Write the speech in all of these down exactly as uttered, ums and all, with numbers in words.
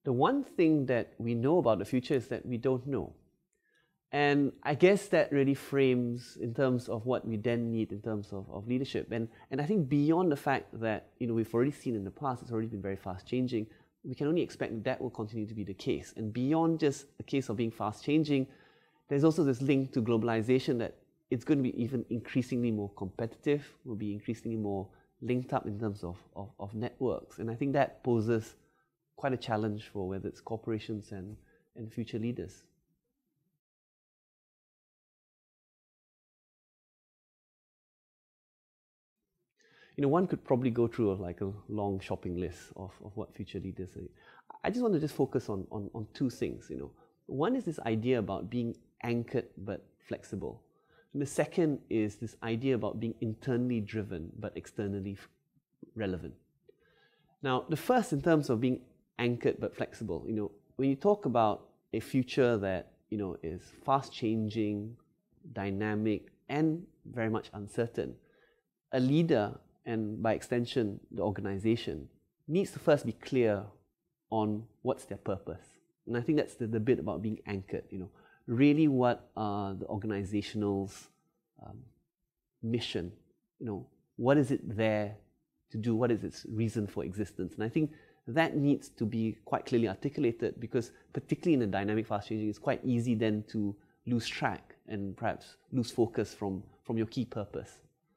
the one thing that we know about the future is that we don't know. And I guess that really frames in terms of what we then need in terms of, of leadership. And, and I think beyond the fact that, you know, we've already seen in the past, it's already been very fast changing, we can only expect that that will continue to be the case. And beyond just a case of being fast changing, there's also this link to globalization that it's going to be even increasingly more competitive, will be increasingly more linked up in terms of, of, of networks. And I think that poses quite a challenge for whether it's corporations and, and future leaders. You know, one could probably go through a, like a long shopping list of, of what future leaders are. I just want to just focus on, on, on two things, you know. One is this idea about being anchored but flexible. And the second is this idea about being internally driven but externally relevant. Now, the first in terms of being anchored but flexible, you know, when you talk about a future that, you know, is fast changing, dynamic, and very much uncertain, a leader, and by extension, the organization, needs to first be clear on what's their purpose. And I think that's the, the bit about being anchored, you know. Really, what are the organizational's um, mission? You know, what is it there to do? What is its reason for existence? And I think that needs to be quite clearly articulated, because particularly in a dynamic, fast changing, it's quite easy then to lose track and perhaps lose focus from, from your key purpose.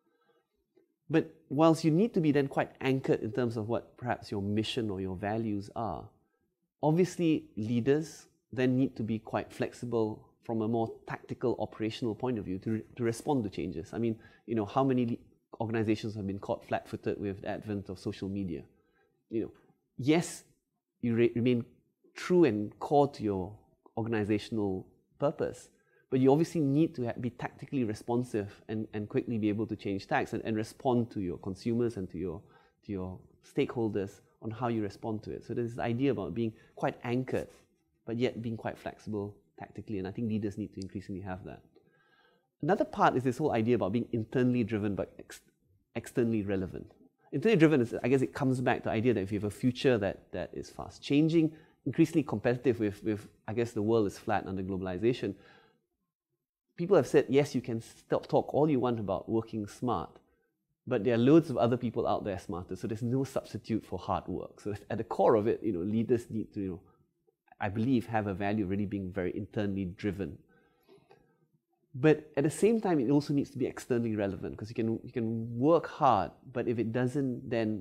But whilst you need to be then quite anchored in terms of what perhaps your mission or your values are, obviously leaders then need to be quite flexible from a more tactical, operational point of view to, re to respond to changes. I mean, you know, how many organizations have been caught flat-footed with the advent of social media? You know, yes, you re remain true and core to your organizational purpose, but you obviously need to be tactically responsive and, and quickly be able to change tacks and, and respond to your consumers and to your, to your stakeholders on how you respond to it. So there's this idea about being quite anchored, but yet being quite flexible tactically, and I think leaders need to increasingly have that. Another part is this whole idea about being internally driven but ex externally relevant. Internally driven is, I guess it comes back to the idea that if you have a future that, that is fast changing, increasingly competitive with, with, I guess the world is flat under globalization, people have said, yes, you can stop talk all you want about working smart, but there are loads of other people out there smarter, so there's no substitute for hard work. So at the core of it, you know, leaders need to, you know, I believe, have a value of really being very internally driven. But at the same time, it also needs to be externally relevant, because you can, you can work hard, but if it doesn't then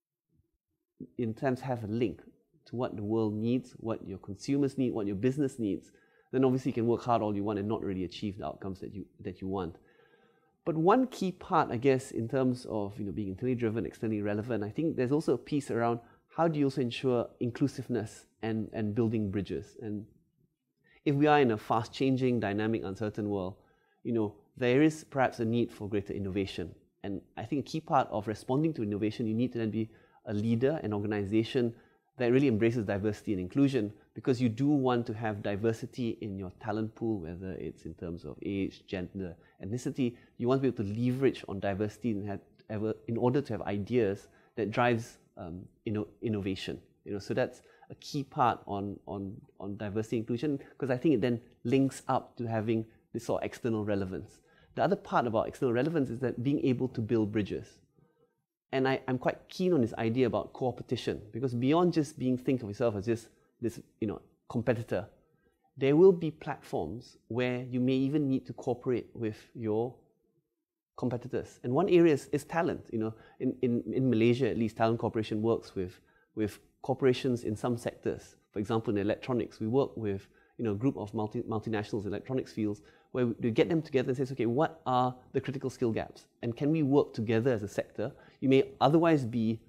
in terms have a link to what the world needs, what your consumers need, what your business needs, then obviously you can work hard all you want and not really achieve the outcomes that you, that you want. But one key part, I guess, in terms of, you know, being internally driven, externally relevant, I think there's also a piece around how do you also ensure inclusiveness and, and building bridges. And if we are in a fast-changing, dynamic, uncertain world, you know, there is perhaps a need for greater innovation. And I think a key part of responding to innovation, you need to then be a leader, an organization that really embraces diversity and inclusion, because you do want to have diversity in your talent pool, whether it's in terms of age, gender, ethnicity. You want to be able to leverage on diversity and have, ever, in order to have ideas that drives um, inno innovation. You know, so that's a key part on, on, on diversity and inclusion, because I think it then links up to having this sort of external relevance. The other part about external relevance is that being able to build bridges. And I, I'm quite keen on this idea about co-opetition, because beyond just being, think of yourself as just this, you know, competitor, there will be platforms where you may even need to cooperate with your competitors. And one area is, is talent. You know, in, in, in Malaysia, at least, Talent Corporation works with, with corporations in some sectors. For example, in electronics, we work with, you know, a group of multi, multinationals in electronics fields where we get them together and say, okay, what are the critical skill gaps? And can we work together as a sector? You may otherwise be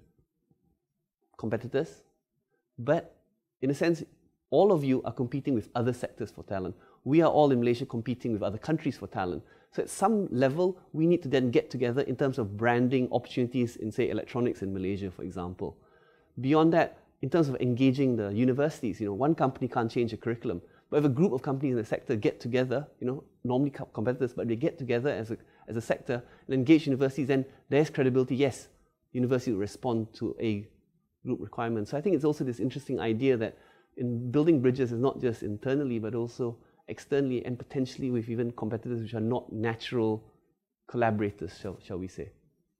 competitors, but in a sense, all of you are competing with other sectors for talent. We are all in Malaysia competing with other countries for talent. So at some level, we need to then get together in terms of branding opportunities in, say, electronics in Malaysia, for example. Beyond that, in terms of engaging the universities, you know, one company can't change a curriculum, but if a group of companies in the sector get together, you know, normally competitors, but they get together as a, as a sector and engage universities, then there's credibility. Yes, university will respond to a group requirement. So I think it's also this interesting idea that in building bridges is not just internally, but also externally and potentially with even competitors which are not natural collaborators, shall, shall we say.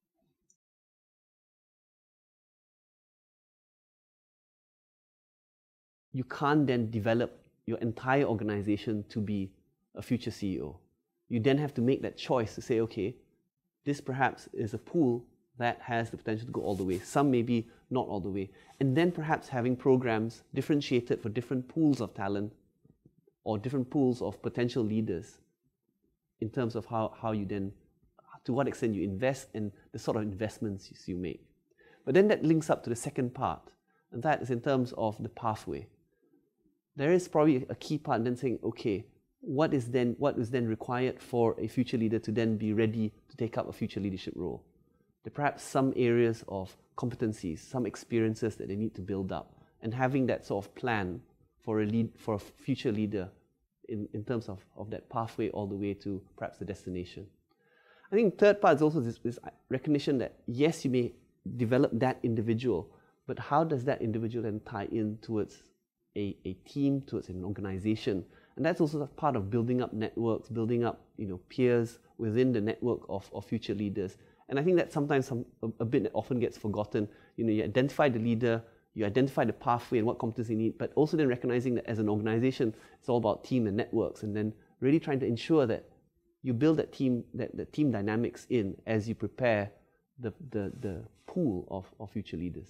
You can't then develop your entire organization to be a future C E O. You then have to make that choice to say, okay, this perhaps is a pool that has the potential to go all the way. Some maybe not all the way. And then perhaps having programs differentiated for different pools of talent or different pools of potential leaders in terms of how, how you then, to what extent you invest and the sort of investments you make. But then that links up to the second part, and that is in terms of the pathway. There is probably a key part in then saying, okay, what is then what is then required for a future leader to then be ready to take up a future leadership role? There are perhaps some areas of competencies, some experiences that they need to build up, and having that sort of plan for a lead for a future leader in, in terms of, of that pathway all the way to perhaps the destination. I think third part is also this, this recognition that yes, you may develop that individual, but how does that individual then tie in towards a, a team, towards an organization? And that's also part of building up networks, building up you know peers within the network of, of future leaders. And I think that sometimes some, a, a bit that often gets forgotten. You know, you identify the leader, you identify the pathway and what competencies they need, but also then recognizing that as an organization, it's all about team and networks, and then really trying to ensure that you build that team, that the team dynamics in as you prepare the, the, the pool of, of future leaders.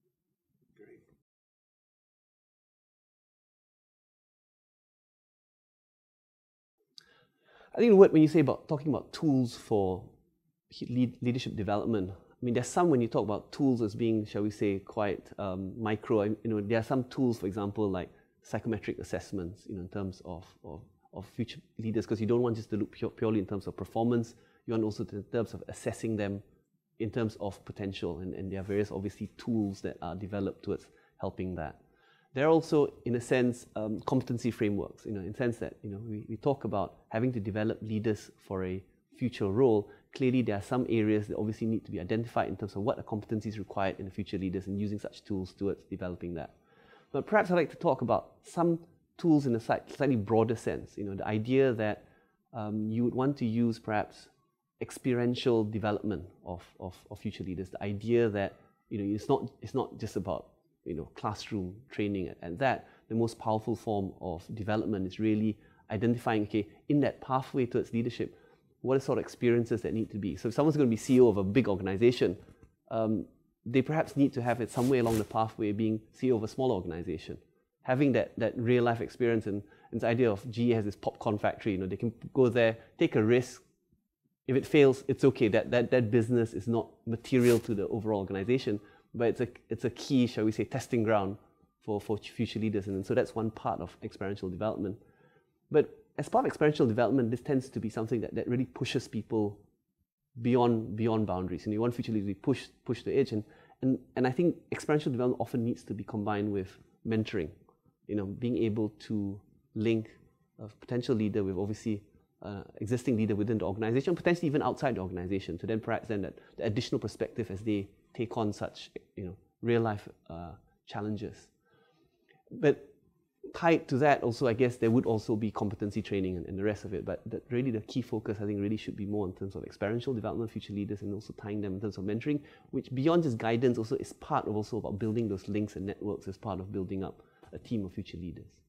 I think when you say about talking about tools for lead, leadership development, I mean, there's some when you talk about tools as being, shall we say, quite um, micro. You know, there are some tools, for example, like psychometric assessments, you know, in terms of, of, of future leaders, because you don't want just to look pure, purely in terms of performance. You want also to, in terms of assessing them in terms of potential, and, and there are various, obviously, tools that are developed towards helping that. There are also, in a sense, um, competency frameworks, you know, in the sense that, you know, we, we talk about having to develop leaders for a future role. Clearly, there are some areas that obviously need to be identified in terms of what are competencies required in the future leaders and using such tools towards developing that. But perhaps I'd like to talk about some tools in a slightly broader sense, you know, the idea that um, you would want to use perhaps experiential development of, of, of future leaders, the idea that, you know, it's not, it's not just about you know, classroom training, and that the most powerful form of development is really identifying, okay, in that pathway towards leadership, what are sort of experiences that need to be. So if someone's going to be C E O of a big organization, um, they perhaps need to have it somewhere along the pathway being C E O of a smaller organization, having that, that real life experience. And, and this idea of G E has this popcorn factory, you know, they can go there, take a risk. If it fails, it's okay. That, that, that business is not material to the overall organization, but it's a, it's a key, shall we say, testing ground for, for future leaders. And so that's one part of experiential development. But as part of experiential development, this tends to be something that, that really pushes people beyond, beyond boundaries. And you want future leaders to push, push the edge. And, and, and I think experiential development often needs to be combined with mentoring. You know, being able to link a potential leader with obviously uh, existing leader within the organization, potentially even outside the organization, to then perhaps then that the additional perspective as they take on such, you know, real life uh, challenges. But tied to that also, I guess there would also be competency training and, and the rest of it. But that really the key focus, I think, really should be more in terms of experiential development, future leaders, and also tying them in terms of mentoring, which beyond just guidance also is part of also about building those links and networks as part of building up a team of future leaders.